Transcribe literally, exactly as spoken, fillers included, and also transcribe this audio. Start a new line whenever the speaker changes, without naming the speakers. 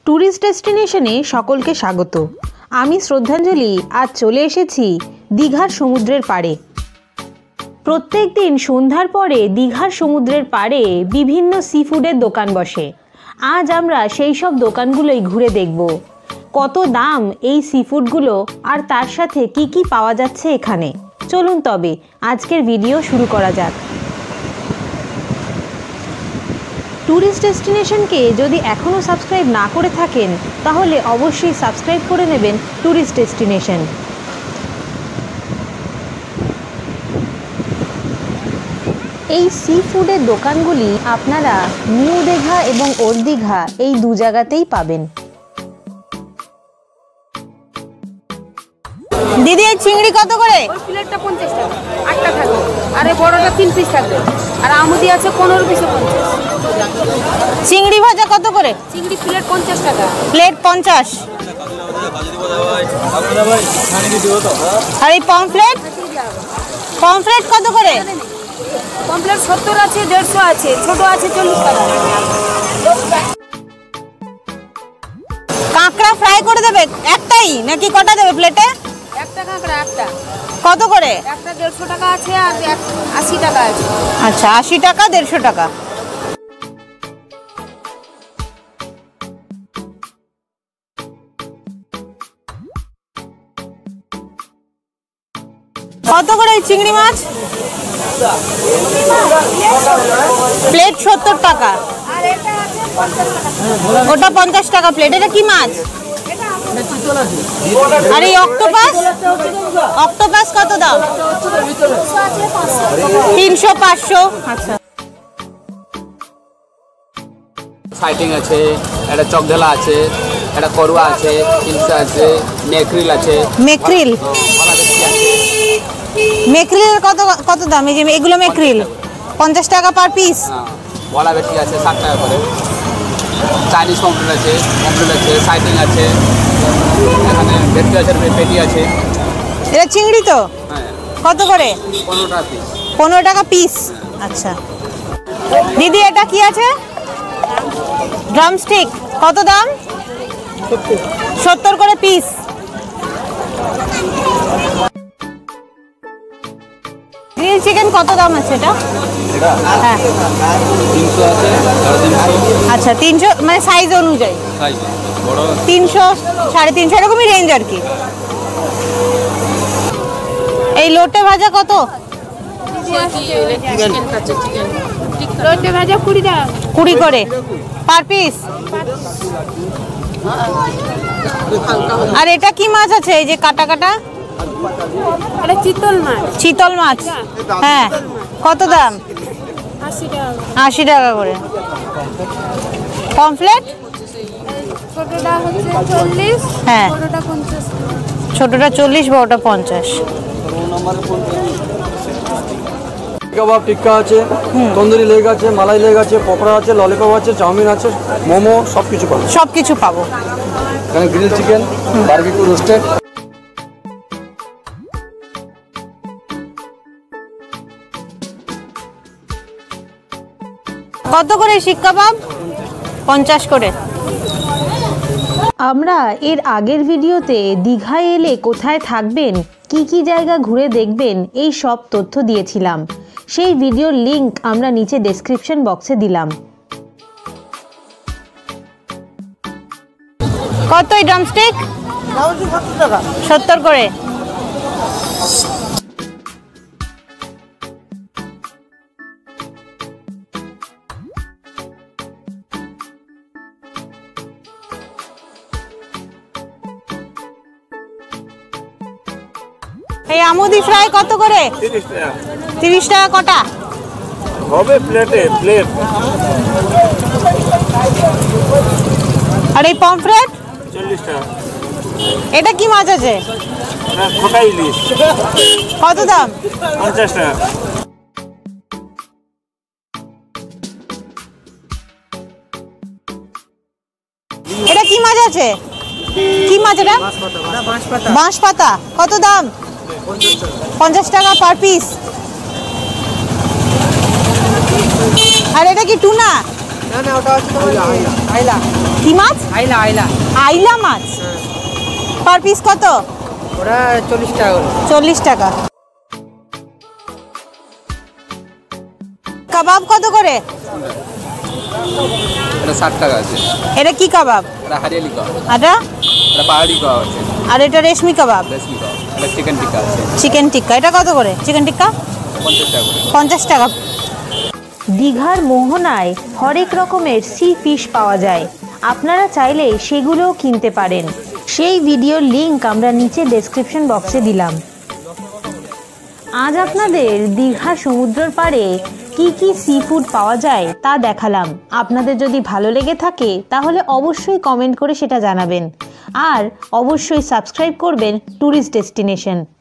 Tourist ডেস্টিনেশনে সকলকে স্বাগত। আমি শ্রদ্ধাঞ্জলি আজ চলে এসেছি দীঘার সমুদ্রের পাড়ে। প্রত্যেক দিন সন্ধ্যার পরে দীঘার সমুদ্রের পাড়ে বিভিন্ন সি ফুডের দোকান বসে। আজ আমরা সেই সব দোকানগুলোই ঘুরে দেখব কত দাম এই সি ফুডগুলো আর তার সাথে কি কি পাওয়া যাচ্ছে এখানে। চলুন তবে আজকের ভিডিও শুরু করা যাক। ট্যুরিস্ট ডেস্টিনেশনকে যদি এখনও সাবস্ক্রাইব না করে থাকেন তাহলে অবশ্যই সাবস্ক্রাইব করে নেবেন ট্যুরিস্ট ডেস্টিনেশন। এই সি ফুডের দোকানগুলি আপনারা নিউ দীঘা এবং ওল্ড দীঘা এই দু জায়গাতেই পাবেন। দিদি এই চিংড়ি কত করে?
ওই প্লেটটা পঞ্চাশ টাকা, আটটা থাকবে, আর এই বড়টা তিন পিস থাকবে, আর আমুদি আছে পনেরো পিসে পঞ্চাশ।
চিংড়ি ভাজা কত করে?
চিংড়ি প্লেট পঞ্চাশ টাকা।
প্লেট পঞ্চাশ। আর এই পমফ্লেট? পমফ্লেট কত করে?
পমফ্লেট সত্তর আছে, দেড়শো আছে, ছোট আছে চল্লিশ টাকা।
কাঁকড়া ফ্রাই করে দেবে একটাই নাকি কটা দেবে প্লেটে?
একটা কাঁকড়া একটা।
কত করে?
একটা দেড়শো টাকা আছে আর আশি টাকা আছে।
আচ্ছা, আশি টাকা দেড়শো টাকা। কত করে চিংড়ি মাছ? প্লেট সত্তর টাকা। ওটা পঞ্চাশ টাকা প্লেট। এটা কি মাছ? আর এই অক্টোপাস? অক্টোপাস কত দাম? তিনশো পাঁচশো। আচ্ছা,
সাইটিং আছে, একটা চকঢালা আছে, একটা করুয়া আছে, তিনশো আছে, মেক্রিল আছে।
মেক্রিল? মেক্রিলের কত কত দাম? এই যে এগুলো মেক্রিল পঞ্চাশ টাকা পার পিস।
বলা বেশি আছে ষাট টাকা করে। চাইনিজ পমফ্লেট আছে, পমফ্লেট আছে, সাইটিং আছে, এখানে ভেটকি আছে, পেটি আছে।
এটা চিংড়ি তো?
হ্যাঁ।
কত করে?
পনেরো টাকা পিস।
পনেরো টাকা পিস। আচ্ছা দিদি এটা কি আছে? ড্রামস্টিক কত দাম? সত্তর করে পিস। গ্রিল চিকেন কত দাম আছে এটা? হ্যাঁ
তিনশো আছে।
আচ্ছা, তিনশো মানে সাইজ অনুযায়ী তিনশো সাড়ে তিনশো এরকমই রেঞ্জ আর কি। এই লোটে ভাজা কত?
লোটে ভাজা কুড়ি টাকা।
কুড়ি করে পার পিস। আর এটা কি মাছ আছে এই যে কাটা কাটা?
এটা চিতল মাছ।
চিতল মাছ? হ্যাঁ। কত দাম?
আশি টাকা।
আশি টাকা করে। পমফ্লেট?
ছোটটা হচ্ছে চল্লিশ।
হ্যাঁ।
বড়টা পঞ্চাশ।
ছোটটা চল্লিশ, বড়টা পঞ্চাশ।
কাবাব টিক্কা আছে, তন্দুরি লেগ আছে, মালাই লেগ আছে, পকোড়া আছে, ললিপপ আছে, চাউমিন আছে, মোমো, সব কিছু পাবো।
সব কিছু পাবো
এখানে গ্রিল চিকেন, বারবিকিউ রোস্টেড।
কত করে শিক কাবাব? পঞ্চাশ করে। আমরা এর আগের ভিডিওতে দীঘায় এলে কোথায় থাকবেন, কি কি জায়গা ঘুরে দেখবেন এই সব তথ্য দিয়েছিলাম। সেই ভিডিওর লিংক আমরা নিচে ডেসক্রিপশন বক্সে দিলাম। কত এই ড্রামস্টিক? সত্তর করে। এই আমুদি ফ্রাই কত করে?
তিরিশ টাকা।
তিরিশ টাকা কটা
হবে প্লেটে? প্লেট।
আর এই পমফ্রেট?
চল্লিশ টাকা।
এটা কি মাছ আছে?
খোটা ইলিশ।
কত দাম?
পঞ্চাশ টাকা।
এটা কি মাছ আছে? কি মাছ এটা? বাঁশ পাতা। কত দাম? পঞ্চাশ টাকা পার পিস। আর এটা কি টুনা?
না না ওটা হচ্ছে তোমার আইলা
কি মাছ?
আইলা আইলা
আইলা মাছ। পার পিস কত?
ওটা চল্লিশ টাকা করে।
চল্লিশ টাকা। কাবাব কত করে?
এটা ষাট টাকা আছে।
এটা কি কাবাব?
এটা হারিয়ালি কাবাব,
এটা
এটা পাহাড়ি কাবাব আছে,
আর এটা রেশমি কাবাব,
রেশমি কাবাব, এটা চিকেন টিক্কা আছে
চিকেন টিক্কা। এটা কত করে চিকেন টিক্কা?
পঞ্চাশ টাকা করে।
পঞ্চাশ টাকা। দীঘার মোহনায় হরেক রকমের সি ফিশ পাওয়া যায়, আপনারা চাইলে সেগুলোও কিনতে পারেন। সেই ভিডিওর লিংক আমরা নিচে ডেসক্রিপশন বক্সে দিলাম। আজ আপনাদের দীঘা সমুদ্রের পাড়ে কি কি সি ফুড পাওয়া যায় তা দেখালাম। আপনাদের যদি ভালো লেগে থাকে তাহলে অবশ্যই কমেন্ট করে সেটা জানাবেন, আর অবশ্যই সাবস্ক্রাইব করবেন ট্যুরিস্ট ডেস্টিনেশন।